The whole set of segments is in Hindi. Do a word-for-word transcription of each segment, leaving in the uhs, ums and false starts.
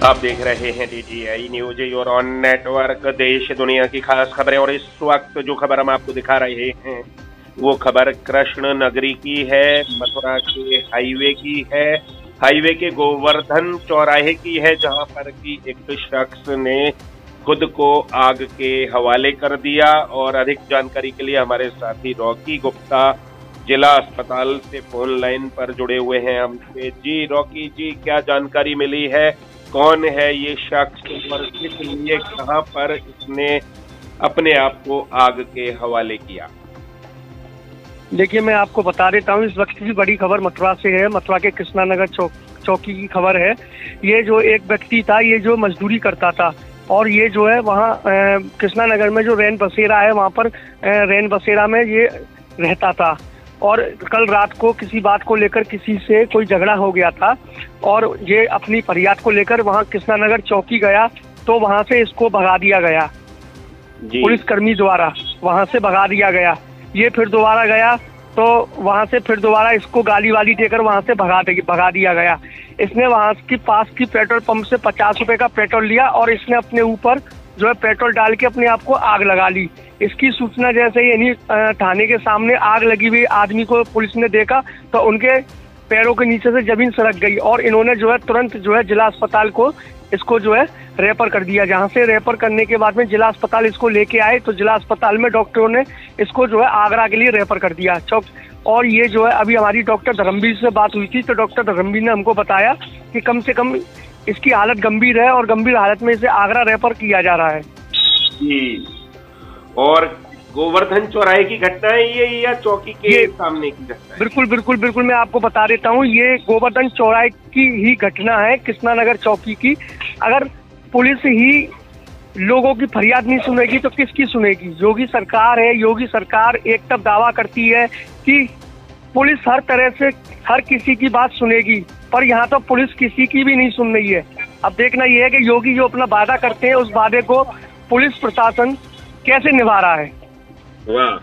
आप देख रहे हैं डीजीआई न्यूज और ऑन नेटवर्क देश दुनिया की खास खबरें। और इस वक्त जो खबर हम आपको दिखा रहे हैं वो खबर कृष्ण नगरी की है, मथुरा के हाईवे की है, हाईवे के गोवर्धन चौराहे की है, जहां पर कि एक शख्स ने खुद को आग के हवाले कर दिया। और अधिक जानकारी के लिए हमारे साथी रॉकी गुप्ता जिला अस्पताल से फोन लाइन पर जुड़े हुए हैं हमसे। जी रॉकी जी, क्या जानकारी मिली है? कौन है ये शख्स और किस लिए, कहां पर इसने अपने आप को आग के हवाले किया? देखिए, मैं आपको बता देता हूँ, इस वक्त की बड़ी खबर मथुरा से है। मथुरा के कृष्णा नगर चौक चौकी की खबर है। ये जो एक व्यक्ति था, ये जो मजदूरी करता था और ये जो है वहाँ कृष्णा नगर में जो रैन बसेरा है वहाँ पर रैन बसेरा में ये रहता था। और कल रात को किसी बात को लेकर किसी से कोई झगड़ा हो गया था और ये अपनी फरियाद को लेकर वहाँ कृष्णा नगर चौकी गया, तो वहाँ से इसको भगा दिया गया पुलिसकर्मी द्वारा, वहाँ से भगा दिया गया। ये फिर दोबारा गया तो वहाँ से फिर दोबारा इसको गाली वाली देकर वहाँ से भगा भगा दिया गया। इसने वहाँ के पास की पेट्रोल पंप से पचास रुपए का पेट्रोल लिया और इसने अपने ऊपर जो है पेट्रोल डाल के अपने आप को आग लगा ली। इसकी सूचना जैसे ही यानी थाने के सामने आग लगी हुई आदमी को पुलिस ने देखा तो उनके पैरों के नीचे से जमीन सरक गई और इन्होंने जो है तुरंत जो है जिला अस्पताल को इसको जो है रेफर कर दिया। जहां से रेफर करने के बाद में जिला अस्पताल इसको लेके आए तो जिला अस्पताल में डॉक्टरों ने इसको जो है आगरा के लिए रेफर कर दिया चौक। और ये जो है अभी हमारी डॉक्टर धर्मवीर से बात हुई थी तो डॉक्टर धर्मवीर ने हमको बताया कि कम से कम इसकी हालत गंभीर है और गंभीर हालत में इसे आगरा रेफर किया जा रहा है। जी, और गोवर्धन चौराहे की घटना है ये या चौकी के सामने की घटना है? बिल्कुल बिल्कुल बिल्कुल मैं आपको बता देता हूँ, ये गोवर्धन चौराहे की ही घटना है, कृष्णा नगर चौकी की। अगर पुलिस ही लोगों की फरियाद नहीं सुनेगी तो किसकी सुनेगी? योगी सरकार है, योगी सरकार एक तरफ दावा करती है कि पुलिस हर तरह से हर किसी की बात सुनेगी, पर यहाँ तो पुलिस किसी की भी नहीं सुन रही है। अब देखना यह है कि योगी जो अपना वादा करते हैं उस वादे को पुलिस प्रशासन कैसे निभा रहा है। वाह,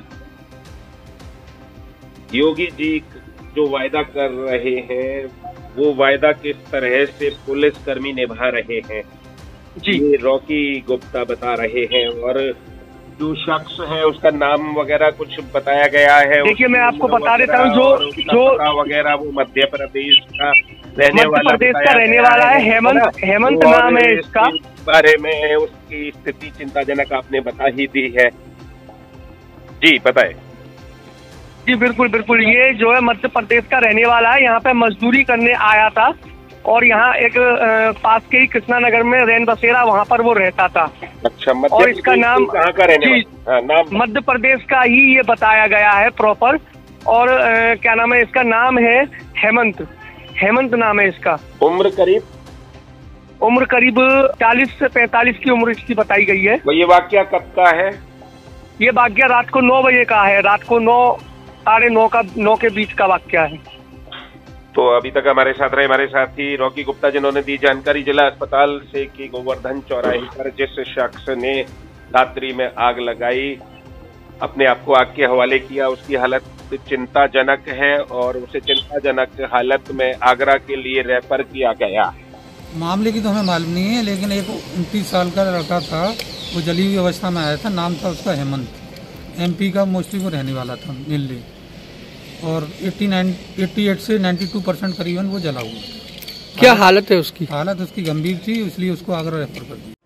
योगी जी जो वायदा कर रहे हैं वो वायदा किस तरह से पुलिस कर्मी निभा रहे हैं जी, ये रॉकी गुप्ता बता रहे हैं। और जो शख्स है उसका नाम वगैरह कुछ बताया गया है? देखिए, मैं आपको बता देता हूँ, जो जो वगैरह वो मध्य प्रदेश का रहने वाला मध्य प्रदेश का रहने वाला है, हेमंत हेमंत नाम है इसका। बारे में उसकी स्थिति चिंताजनक आपने बता ही दी है। जी बताए। जी बिल्कुल बिल्कुल, ये जो है मध्य प्रदेश का रहने वाला है, यहाँ पे मजदूरी करने आया था और यहाँ एक आ, वापस के ही कृष्णा नगर में रैन बसेरा वहाँ पर वो रहता था। अच्छा, मध्य और इसका नाम कहाँ का रहने वाला? नाम मध्य प्रदेश का ही ये बताया गया है प्रॉपर। और आ, क्या नाम है इसका? नाम है हेमंत, हेमंत नाम है इसका। उम्र करीब उम्र करीब चालीस से पैंतालीस की उम्र इसकी बताई गई है। ये वाकया कब का है? ये वाकया रात को नौ बजे का है, रात को नौ साढ़े नौ का नौ के बीच का वाकया है। तो अभी तक हमारे साथ रहे हमारे साथी रॉकी गुप्ता, जिन्होंने दी जानकारी जिला अस्पताल से कि गोवर्धन चौराहे पर जिस शख्स ने रात्रि में आग लगाई, अपने आप को आग के हवाले किया, उसकी हालत चिंताजनक है और उसे चिंताजनक हालत में आगरा के लिए रेफर किया गया। मामले की तो हमें मालूम नहीं है, लेकिन एक उनतीस साल का लड़का था, वो जली हुई अवस्था में आया था। नाम था उसका हेमंत, एमपी का मोस्टली वो रहने वाला था दिल्ली। और अट्ठासी से बानवे परसेंट करीबन वो जला हुआ। क्या हालत है उसकी? हालत उसकी गंभीर थी, इसलिए उसको आगरा रेफर कर दिया।